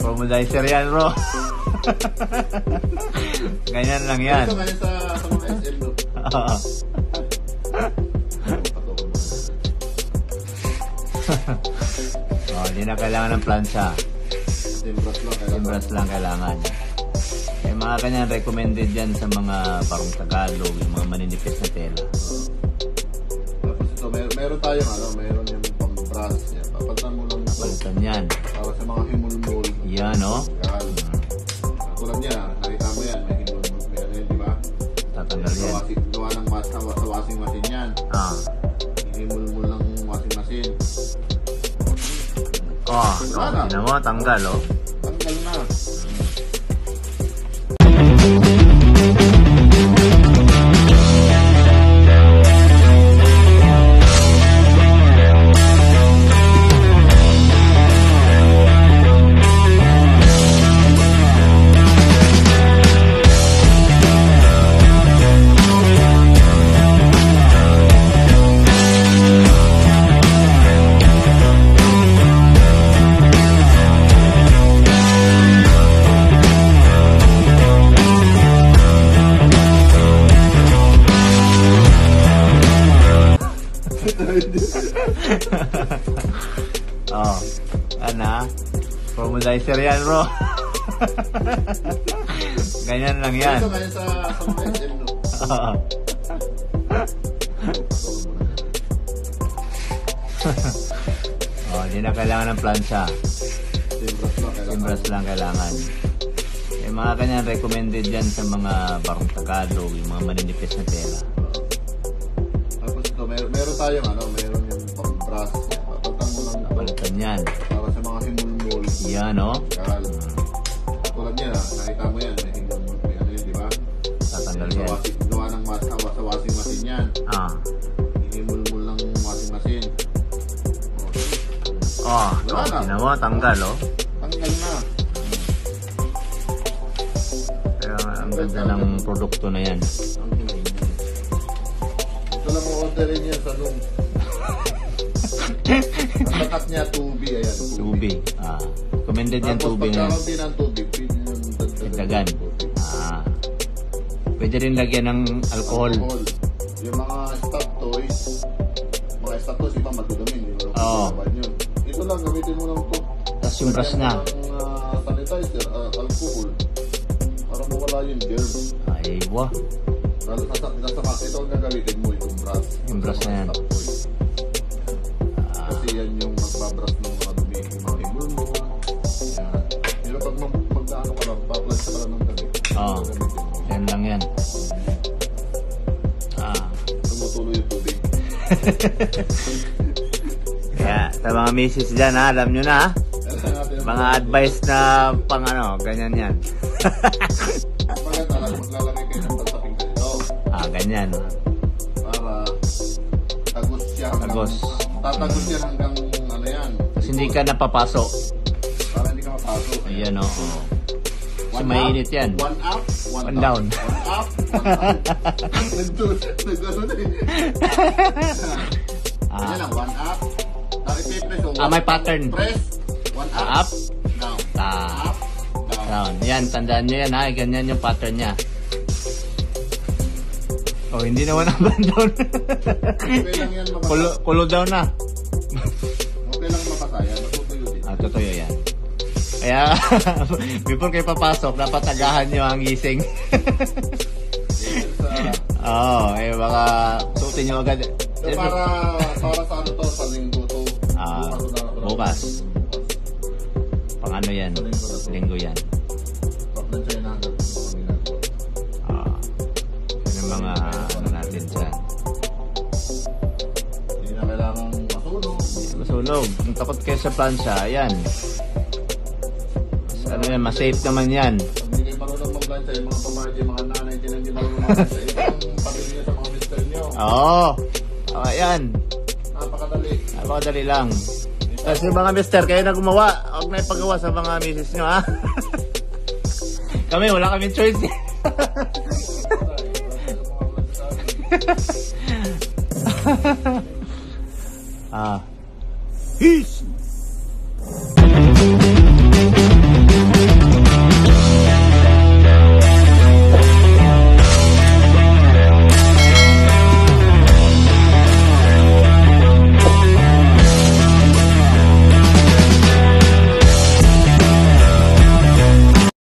Promodizer yan, bro. Ganyan lang yan. Ito ngayon sa mga SM, no? Hindi na kailangan ng plancha. Timbras lang kailangan. May mga kanyan recommended yan sa mga parang Tagalog, yung mga maninipis na tela. Tapos ito, meron tayong meron yung pang-brass. Papalitan mo lang ito. Papalitan yan. Para sa mga himulmul. Yan, no? Yan. Tulad niya, nakita mo yan, may himulmul. May ano yun, di ba? Tatanggal yan. Gawa ng sa washing machine yan. Himulmul ng washing machine. Hindi mo, tanggal, oh. Tanggal na. Promodizer yan, bro. Ganyan lang yan. Ito ngayon sa mga SM, no? Hindi na kailangan ng plancha. Timbras lang kailangan. May mga kanyan recommended yan sa mga parang Tagalog, yung mga maninipis na tela. Tapos ito, meron tayong meron yung pang-brass. Papalitan yan. Para sa mga himulmul. Yan, no? Yan. Tulad niya, nakita mo yan, may himulmul. May ano yun, di ba? Tatanggal yan. Gawa ng sa washing machine yan. Himulmul ng washing machine. Hindi mo, tanggal, oh. Tanggal na. Kaya ang ganda ng produkto na yan. Ito lang mo orderin yan sa Loom. Ang takat niya, 2B. Ayan, 2B. Recommended yan, 2B na yan. Tapos pagkakaunti ng 2B, pwede yung dagdagan. Pwede rin lagyan ng alcohol. Yung mga stop toys, iba matudamin. Ito lang, gamitin mo lang ito. Tapos yung brush na. Sanitizer, alcohol. Para mawala yung germs. Aywa. Ito ang gagamitin mo, itong brush. Yung brush na yan. Kasi yan yung magbabrush ng mga dumi, yung mga himulmul. Yan. Pero pag magdaano ka lang, pa-flush ka lang ng gabi. Yan lang yan. Tumutuloy yung tubig. Kaya sa mga misis dyan, alam nyo na, mga advice na pang ganyan yan. Maglalagay kayo ng tansaping ganito. Ganyan. Para tagos siya. Tatagos yan hanggang yan. Kasi hindi ka napapaso. Para hindi ka mapasok. Ayan, o. Kasi mainit yan. One up, one down. One up, one down. Nagano na eh. Ayan lang, one up. May pattern. Press, one up, down. Up, Down. Yan, tandaan nyo yan, ha. Ganyan yung pattern niya. Hindi naman ang down. Okay lang yan mapasaya. Kulo down na. Okay lang mapasaya. Matutuyo din. Tutuyo yan. Kaya, before kayo papasok, dapat tagahan nyo ang gising. Baka suotin nyo agad. Para sa to, sa linggo to. Bukas. Pang yan? Linggo yan. Pag-nandiyan na hanggang mga ginagawa. Yan ang mga natin dyan. Hindi na kailangan masunog. Kung takot kayo sa plancha, ayan. Mas safe naman yan. Pag hindi kayo marunong mag-plancha, yung mga pamahal, yung mga nanay, hindi marunong mag-plancha, yung pabili nyo sa mga mister nyo. Ayan. Napakadali lang. Kasi mga mister, kayo na gumawa. Huwag na ipagawa sa mga misis nyo, ha? Kami, wala kaming choice. Peace!